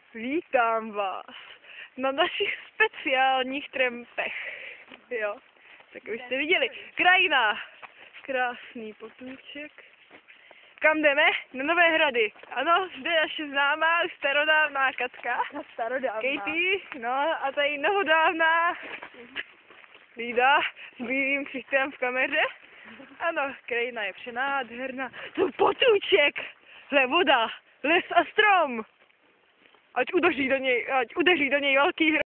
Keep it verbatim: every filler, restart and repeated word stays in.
Vítám vás na našich speciálních trampech. Jo, tak už jste viděli. Krajina. Krásný potůček. Kam jdeme? Na Nové Hrady. Ano, zde naše známá starodávná Katka. Starodávná. Katie, no a tady novodávná Lída s bílým ksichtem v kameře. Ano, krajina je přenádherná. To potůček! Hle, voda, les a strom! Ať udeří do něj, ať udeří do něj velký hra.